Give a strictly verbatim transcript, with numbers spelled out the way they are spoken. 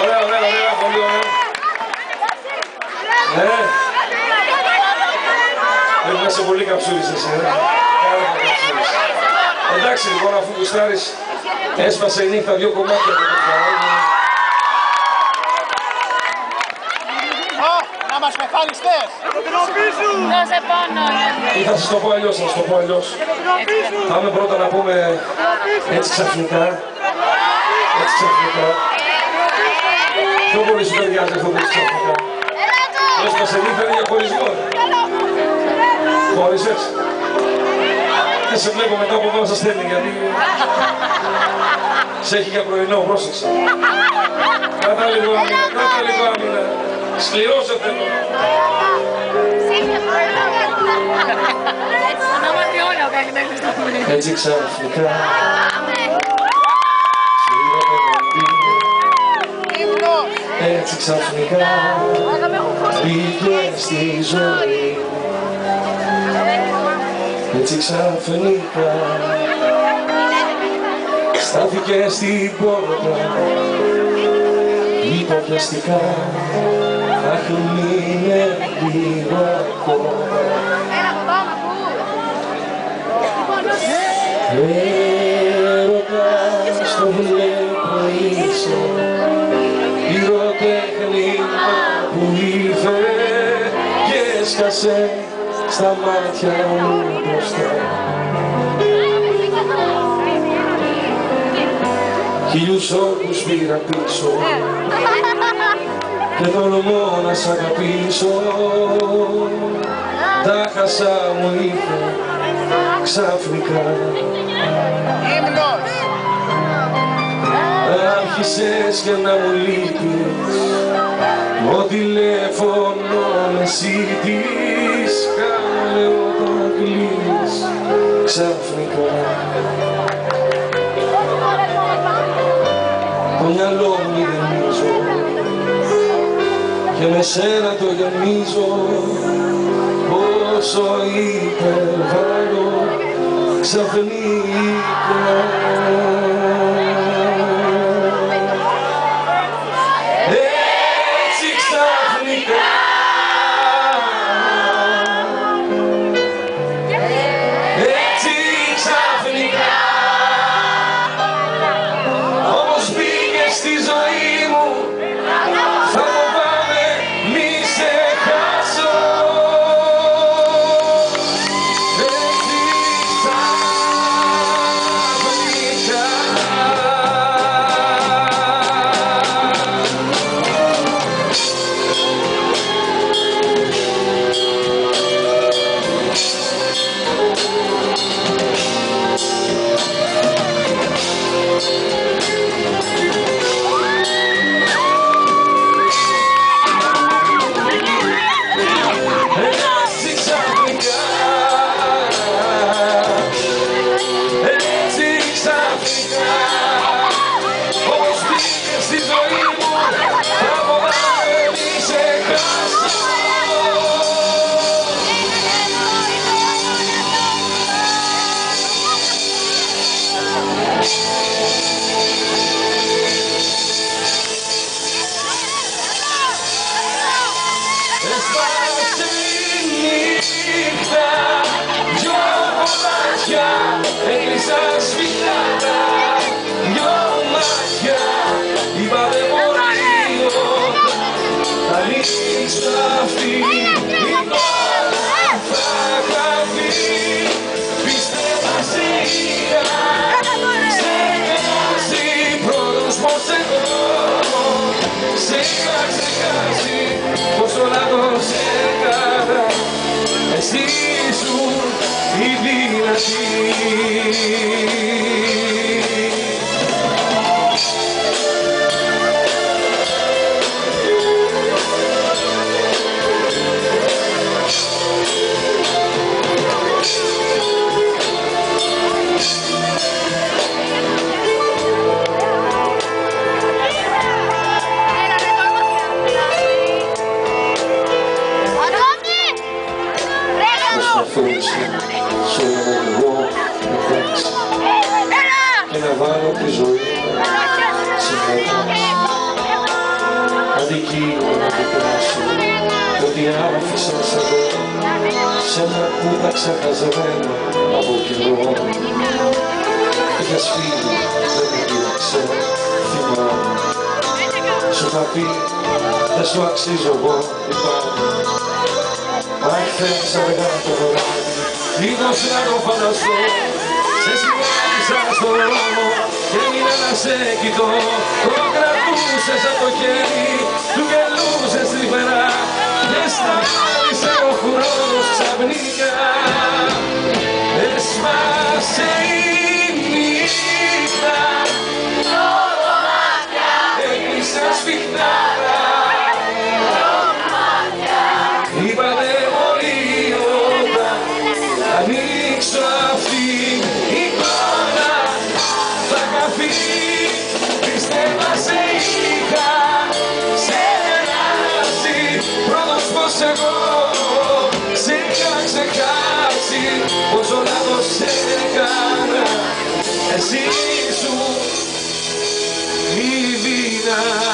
Ωραία, ωραία, ωραία, πολύ ωραία. Ναι. Πρέπει να είσαι πολύ καψούρης εσύ, ε. Πάρα πολύ καψούρης. Εντάξει, λοιπόν, αφού γουστάρεις, έσπασε η νύχτα δύο κομμάτια. Να μας πεθάνιστες! Δώσε πόνο! Ή θα σας το πω αλλιώς, θα σας το πω αλλιώς. Πάμε πρώτα να πούμε έτσι ξαφνικά. Έτσι ξαφνικά. Πιο πολύ σου ταιριάζει αυτό το έτσι ξαφνικά. Έσπασε νύχτα είναι για χωρισμό. Χώρισες. Δεν σε βλέπω μετά από εδώ να σας στέλνει γιατί σε έχει για πρωινό, πρόσεξε. Κράτα λίγο άμυνα, κράτα λίγο άμυνα. Σκληρός θέλω. Έτσι ξαφνικά έτσι ξαφνικά μπήκε στη ζωή. Έτσι ξαφνικά στάθηκε στην πόρτα. Είπα πιαστικά αχ μείνε λίγο ακόμα. Έρωτα στο βλέπω είσαι πυροτέχνημα που ήρθε και έσκασε στα μάτια μου μπροστά. Χίλιους όρκους πήρα πίσω και τολμώ να σ' αγαπήσω. Τα χασά μου ήρθε ξαφνικά. Ύμνος! Άρχισες και να μου λείπεις, ο τηλέφωνο με σύντης. Κάνε όταν κλείνεις ξαφνικά. Το μυαλό μου γεμίζω και με σένα το γεμίζω. Όσο υπερβάλλω ξαφνικά. Έτσι ξαφνικά. Έτσι ξαφνικά. Όμως μπήκες στη ζωή μου. Θα φοβάμαι μη σε χάσω. Έκλεισα σφιχτά δυο μάτια. Είπα δεν μπορεί θα ανοίξω αυτή η πόρτα θα χαθεί. Πίστευα σιγά σε χάσει πρώτος πως εγώ σε είχα ξεχάσει πως όλα το έκανα. Εσύ σου η δυνατή. Solo εγώ, εντάξει. Σένα που τα ξεχασμένο από καιρό. Είχες φύγει, δεν με κοίταξε, θυμάμαι. Σου είχα πει, δεν σου αξίζω εγώ, λυπάμαι. Μα ήρθες αργά το βράδυ, λίγος να το φανταστώ. Σε συνάντησα στο δρόμο και έμεινα να σε κοιτώ. Το κρατούσες από το χέρι, του γελούσες τρυφερά και σταμάτησε ο χρόνος ξαφνικά. Έσπασε η νύχτα, έκλεισα σφιχτάρα. Είπατε πολύ όταν ανοίξω αυτή η εικόνα θα χαθεί. Πίστευα σε είχα σε περάσει πρώτος πως εγώ σε είχα ξεχάσει. Πόσο λάθος έκανα, εσύ σου η δύναμη.